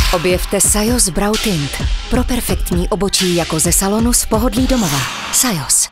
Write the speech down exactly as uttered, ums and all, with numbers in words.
Objevte Sajos Brow Tint pro perfektní obočí jako ze salonu z pohodlí domova. Sajos.